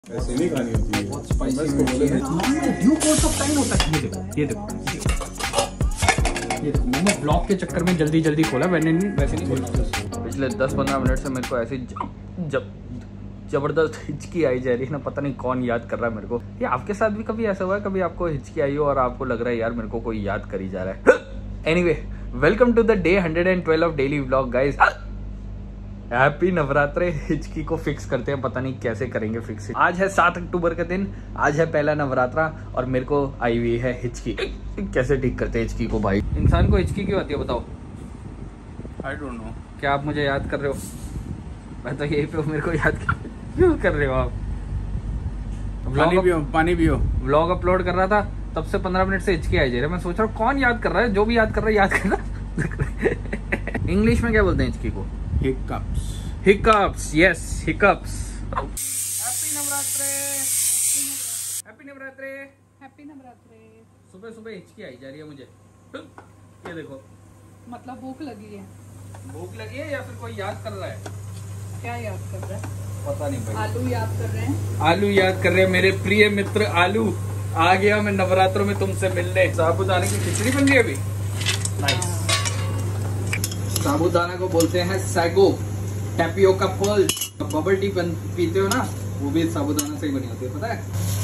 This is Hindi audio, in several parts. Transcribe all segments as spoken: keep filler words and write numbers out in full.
ऐसे नहीं खानी होती है, बहुत स्पाइसी होती है। ड्यू कोर्स ऑफ टाइम होता है। ये देखो, ये देखो, ये देखो, मैंने ब्लॉग के चक्कर में जल्दी जल्दी खोला, मैंने नहीं वैसे नहीं खोला। पिछले दस पंद्रह मिनट से मेरे को ऐसी जब जबरदस्त हिचकी आई जा रही है ना, पता नहीं कौन याद कर रहा है मेरे को। ये आपके साथ भी कभी ऐसा हुआ है, कभी आपको हिचकी आई हो और आपको लग रहा है यार मेरे को कोई याद करी जा रहा है? Anyway, welcome to the day hundred and twelve of daily vlog guys. Happy Navratre. हिचकी को फिक्स करते हैं, पता नहीं कैसे करेंगे फिक्स। आज है सात अक्टूबर का दिन, आज है पहला नवरात्रा और मेरे को आई हुई है हिचकी। कैसे ठीक करते हैं हिचकी को भाई? इंसान को हिचकी क्यों आती है बताओ? I don't know. क्या आप मुझे याद कर रहे हो? मैं तो यही पे मेरे को याद क्यों कर रहे हो आप? पानी पियो, पानी पियो। व्लॉग अपलोड कर रहा था, तब से पंद्रह मिनट से हिचकी आई जा रही है। मैं सोच रहा हूँ कौन याद कर रहा है, जो भी याद कर रहा है याद कर रहा। इंग्लिश में क्या बोलते हैं हिचकी को? Hiccups. Hiccups, yes hiccups. Happy Navratre, happy Navratre, happy Navratre. सुबह सुबह हिचकी आई जा रही है मुझे। ये देखो, मतलब भूख लगी है? भूख लगी है या फिर कोई याद कर रहा है? क्या याद कर रहा है? पता नहीं भाई। आलू याद कर रहे हैं। आलू याद कर रहे हैं मेरे प्रिय मित्र आलू। आ गया मैं नवरात्रों में तुमसे मिलने। साबूदाने की खिचड़ी बन रही है अभी। नाइस। साबूदाना को बोलते हैं सैगो, टैपियोका फल। बबल टी पीते हो ना, वो भी साबूदाना से ही बनी होती है, पता है?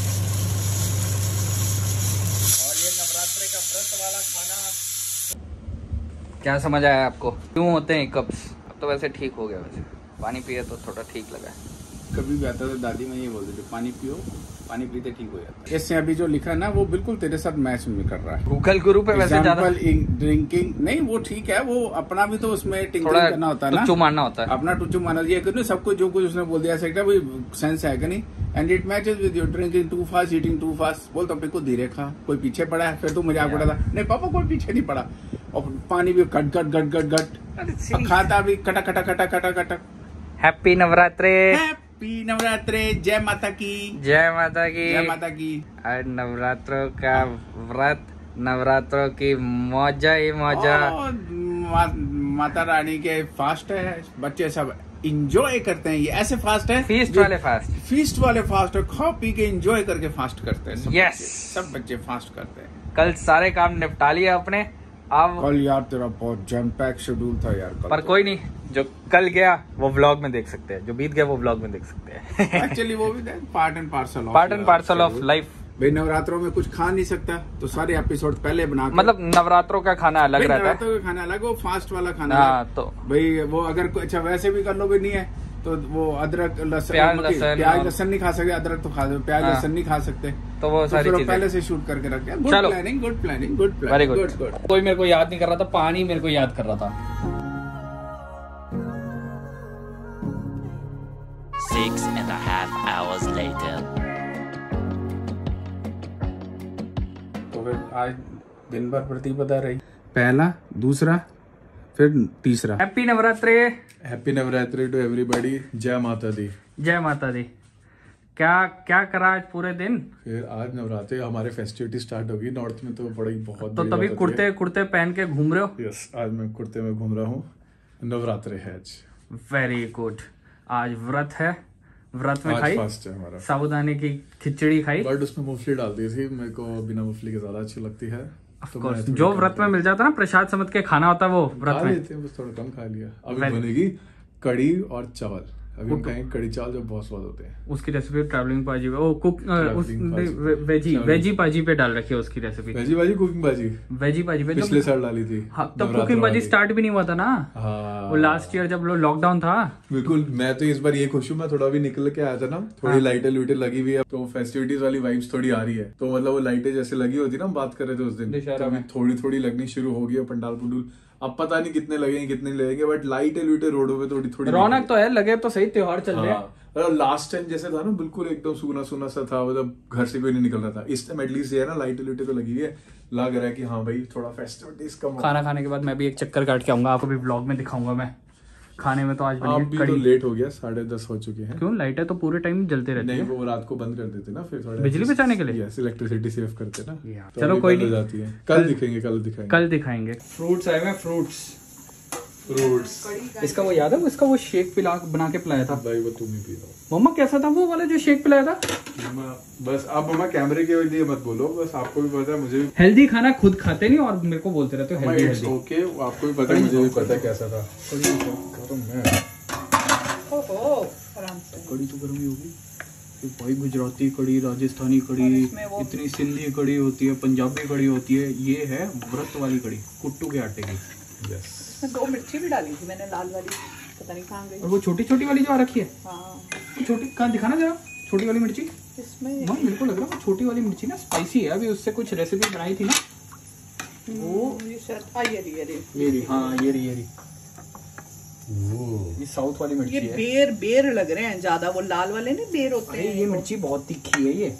और ये नवरात्रे का व्रत वाला खाना। क्या समझ आया आपको? क्यों होते हैं कप्स? अब तो वैसे ठीक हो गया, वैसे पानी पिए तो थोड़ा ठीक लगा है। कभी भी आता था दादी में ये बोलते थे पानी पियो, पानी पीते ठीक हो जाता है। इससे अभी जो लिखा है ना वो बिल्कुल तेरे साथ मैच में कर रहा है। गूगल गुरु पे वैसे ज्यादा ड्रिंकिंग नहीं, वो ठीक है, वो अपना भी तो उसमें टिंकरिंग करना होता है ना, टुच्चू मारना होता है अपना टुच्चू मारना। ये कर सब कुछ जो कुछ उसने बोल दिया सकता है, सेंस है कि नहीं? And it matches with your drinking too fast, eating too fast. बोल तो अपने को धीरे खा, कोई पीछे पड़ा है, फिर तू मजाक उड़ा था। नहीं पापा कोई पीछे नहीं पड़ा। और पानी भी गट गट गट गट गट, खाता भी कटा कटा कटा कटा कटा। हैप्पी नवरात्रे, हैप्पी नवरात्रे, जय माता की, जय माता की, जय माता की। आज नवरात्रों का व्रत, नवरात्रों की मौजा ही मौजा। मा, माता रानी के फास्ट है, बच्चे सब इंजॉय करते हैं। ये ऐसे फास्ट है, फीस्ट वाले फास्ट, फीस्ट वाले फास्ट है, खा पी के इंजॉय करके फास्ट करते हैं सब। yes. बच्चे, सब बच्चे फास्ट करते हैं। कल सारे काम निपटा लिए अपने। अब कल यार तेरा बहुत जैम पैक शेड्यूल था यार कल। पर कोई नहीं, जो कल गया वो व्लॉग में देख सकते हैं, जो बीत गया वो व्लॉग में देख सकते हैं। एक्चुअली वो भी part and parcel of part and parcel of life. भाई नवरात्रों में कुछ खा नहीं सकता तो सारे एपिसोड पहले बना, मतलब नवरात्रों का खाना अलग रहता है। नवरात्रों का खाना अलग, वो फास्ट वाला खाना। हाँ तो भाई वो अगर अच्छा वैसे भी कर लो भी नहीं है तो वो अदरक लहसुन, प्याज लहसुन, प्याज लहसुन नहीं खा सकते, अदरक तो खा दो, प्याज हाँ। लहसुन नहीं खा सकते, तो वो सारी तो चीजें पहले से शूट करके रखते हैं। गुड चलो। Planning, good planning, good very planning, good. Good good. कोई मेरे को याद नहीं कर रहा था, पानी मेरे को याद कर रहा था। Six and a half hours later. तो फिर आज दिन भर प्रतिपदा रही, पहला, दूसरा, फिर तीसरा। Happy Navratre, happy Navratri to everybody. जय माता दी। जय माता दी। क्या क्या करा आज पूरे दिन? फिर आज नवरात्रि हमारे फेस्टिविटी स्टार्ट होगी नॉर्थ में, तो बड़ी बहुत तो तभी कुर्ते कुर्ते पहन के घूम रहे हो? यस, आज मैं कुर्ते में घूम रहा हूँ। नवरात्रि है आज। Very good. आज व्रत है, व्रत में आज खाई फास्ट है हमारा। साबूदाने की खिचड़ी खाई, बट उसमें मूंगफली डाल दी थी, मेरे को बिना मूंगफली के ज्यादा अच्छी लगती है। तो मैं थोड़ी जो कम व्रत में मिल जाता है ना, प्रसाद समझ के खाना होता है वो व्रत खा में। लेते हैं, बस थोड़ा कम खा लिया। अभी Very- बनेगी कड़ी और चावल। अभी हम खाएंगे कड़ी चावल जो बहुत स्वाद होते हैं। उसकी रेसिपी ट्रैवलिंग पाजी पे, ओ कुक उस Travelling पाजी। वे- वेजी Travelling। वेजी पाजी पे डाल रखी है उसकी रेसिपी। वेजी बाजी, कुकिंग बाजी वेजी पाजी पे पिछले साल डाली थी। हाँ, तब नवरात्र कुकिंग बाजी वाली। स्टार्ट भी नहीं हुआ था ना। हाँ वो लास्ट ईयर जब लॉकडाउन था। बिल्कुल। मैं तो इस बार ये खुश हूँ, मैं थोड़ा भी निकल के आया था ना, थोड़ी हाँ। लाइटें लुइटें लगी हुई है, तो फेस्टिविटीज वाली वाइब्स थोड़ी आ रही है। तो मतलब वो लाइटें जैसे लगी होती ना, हम बात कर रहे थे उस दिन, दशहरा तो अभी में। थोड़ी थोड़ी लगनी शुरू हो गई है। पंडाल पुंडूल अब पता नहीं कितने लगेंगे कितने नहीं लगेंगे, बट लाइटें लुइटें रोडों पे थोड़ी थोड़ी रौनक तो है, लगे तो सही, त्योहार चल रहे हैं। हाँ, लास्ट टाइम जैसे था ना, बिल्कुल एकदम सूना सूना सा था, मतलब घर से कोई नहीं निकल रहा था। इस टाइम एटलीस्ट ये है ना, लाइटें लुइटें तो लगी हुई है, लग रहा है कि हाँ भाई थोड़ा फेस्टिविटीज कम। खाना खाने के बाद मैं भी एक चक्कर काट के आऊंगा, आपको भी व्लॉग में दिखाऊंगा मैं। खाने में तो आज बनी आप है भी तो कड़ी। लेट हो गया, साढ़े दस हो चुके हैं। क्यों? लाइटें तो पूरे टाइम जलते रहती नहीं, है। वो रात को बंद कर देते ना, फिर थोड़ा बिजली बचाने के लिए? यस, इलेक्ट्रिसिटी सेव करते ना। तो चलो कोई कोई नहीं, जाती है। कल दिखेंगे, कल दिखाएंगे। कल दिखाएंगे। फ्रूट्स आए हुए, फ्रूट्स फ्रूट्स। इसका वो याद है, इसका वो शेक पिला बना के पिलाया था भाई वो तुम ही पी लो। मम्मा। कैसा था वो वाला जो शेक पिलाया था? मम्मा बस आप मम्मा कैमरे के लिए मत बोलो, बस आपको भी पता है, मुझे भी हेल्दी खाना खुद खाते नहीं और मेरे को बोलते रहते हो हेल्दी इट्स हेल्दी। ओके, आपको भी पता है, मुझे भी पता है कैसा था। तो मैं ओहो, आराम से। कड़ी तो गर्म ही होगी। ये भाई गुजराती कड़ी, राजस्थानी कड़ी, इसमें वो- इतनी सिंधी कड़ी होती है, पंजाबी कड़ी होती है। ये है व्रत वाली कड़ी, कुट्टू के आटे की। यस इसमें दो मिर्ची भी डाली थी मैंने, लाल वाली, पता नहीं कहाँ गई। और वो छोटी छोटी वाली जो आ रखी है, हाँ, वो छोटी कहाँ दिखाना जरा, छोटी वाली मिर्ची। इसमें हाँ, मेरे को लग रहा है वो छोटी वाली मिर्ची ना स्पाइसी है। अभी उससे कुछ रेसिपी बनाई थी ना वो। ये शायद हाँ, ये रही, ये रही। ये रही, हाँ ये रही ये रही ये साउथ वाली मिर्ची ये है। बेर बेर लग रहे हैं ज्यादा, वो लाल वाले नहीं बेर होते अरे हैं। ये मिर्ची बहुत तीखी है ये।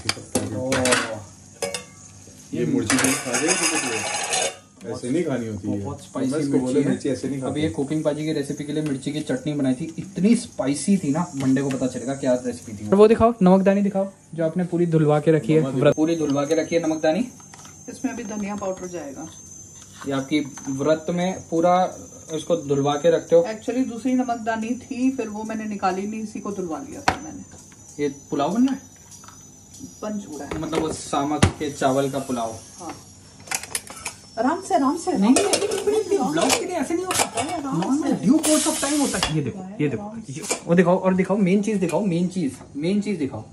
ये मिर्ची नहीं खा रहे हो, ऐसे नहीं खानी होती है, बहुत स्पाइसी मैं इसको बोला मिर्ची मिर्ची ऐसे नहीं है। अभी खाते। ये कुकिंग पाजी की रेसिपी के लिए मिर्ची की चटनी बनाई थी, इतनी स्पाइसी थी ना, मंडे को पता चलेगा क्या रेसिपी थी। वो दिखाओ, नमकदानी दिखाओ जो आपने पूरी धुलवा के रखी है, पूरी धुलवा के रखी है नमकदानी। इसमें अभी धनिया पाउडर जाएगा। ये आपकी व्रत में पूरा इसको धुलवा के रखते हो। एक्चुअली दूसरी नमकदानी थी, फिर वो मैंने निकाली नहीं, इसी को धुलवा लिया था मैंने। ये पुलाव बन रहा है, बन चुका है। मतलब वो सामक के चावल का पुलाव। हाँ, आराम से आराम से। नहीं ब्लॉग के लिए ऐसे नहीं होता, normal due course of time होता है। ये देखो ये देखो ये- वो दिखाओ और दिखाओ, मेन चीज दिखाओ, मेन चीज मेन चीज दिखाओ।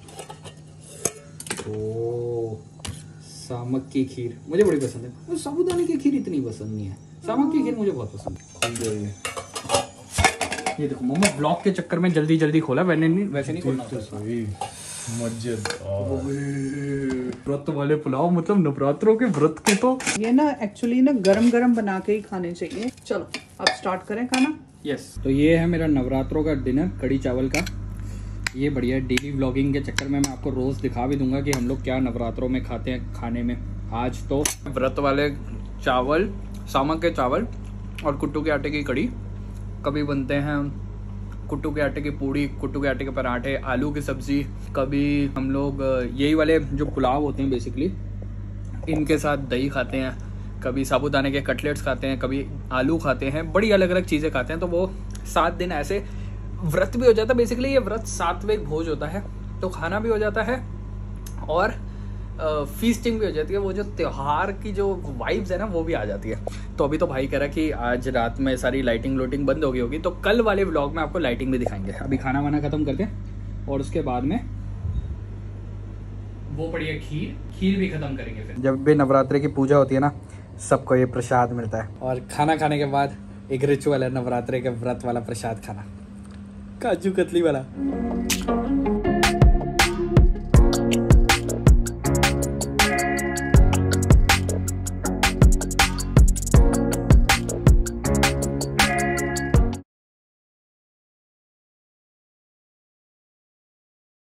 ओ सामक की खीर मुझे बड़ी पसंद है। वो साबूदाने की खीर इतनी पसंद नहीं है, सामक की खीर मुझे बहुत पसंद है। ये देखो मम्मा ब्लॉग के चक्कर में जल्दी जल्दी खोला, वैसे नहीं वैसे नहीं खोलना होता। सही मजेदार व्रत वाले पुलाव, मतलब नवरात्रों के व्रत के तो। ये ना एक्चुअली ना गरम गरम बना के ही खाने चाहिए। चलो अब स्टार्ट करें खाना। यस, तो ये है मेरा नवरात्रों का डिनर, कड़ी चावल का। ये बढ़िया डेली व्लॉगिंग के चक्कर में मैं आपको रोज दिखा भी दूंगा कि हम लोग क्या नवरात्रों में खाते हैं खाने में। आज तो व्रत वाले चावल, सामक के चावल और कुट्टू के आटे की कड़ी। कभी बनते हैं कुट्टू के आटे की पूड़ी, कुट्टू के आटे के पराठे, आलू की सब्जी। कभी हम लोग यही वाले जो पुलाव होते हैं बेसिकली, इनके साथ दही खाते हैं। कभी साबूदाने के कटलेट्स खाते हैं, कभी आलू खाते हैं, बड़ी अलग अलग चीज़ें खाते हैं। तो वो सात दिन ऐसे व्रत भी हो जाता है। बेसिकली ये व्रत सात्विक भोज होता है, तो खाना भी हो जाता है और फीस्टिंग भी हो जाती है। वो जो त्योहार की जो वाइब्स है ना, वो भी आ जाती है। तो अभी तो भाई कह रहा कि आज रात में सारी लाइटिंग लोटिंग बंद हो गई होगी, तो कल वाले व्लॉग में आपको लाइटिंग भी दिखाएंगे। अभी खाना वाना खत्म करके और उसके बाद में वो पड़ी है खीर, खीर भी खत्म करेंगे। फिर जब भी नवरात्रि की पूजा होती है ना, सबको ये प्रसाद मिलता है। और खाना खाने के बाद एक रिचुअल है नवरात्रि के व्रत वाला प्रसाद खाना, काजू कतली वाला।